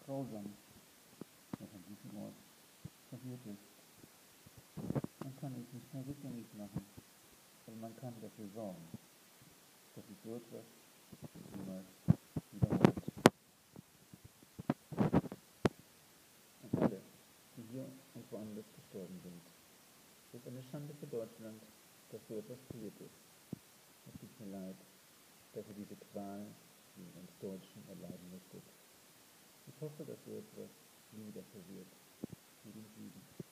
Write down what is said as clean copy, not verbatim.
grausam, was an diesem Ort passiert ist. Man kann es nicht mehr rückgängig machen, aber man kann dafür sorgen, dass sich so etwas niemals wiederholt. An alle, die hier und woanders gestorben sind. Es ist eine Schande für Deutschland, dass so etwas passiert ist. Es tut mir leid, dass ihr diese Qual, die ihr uns Deutschen erleiden musstet. Ich hoffe, dass so etwas nie wieder passiert. Frieden, Frieden.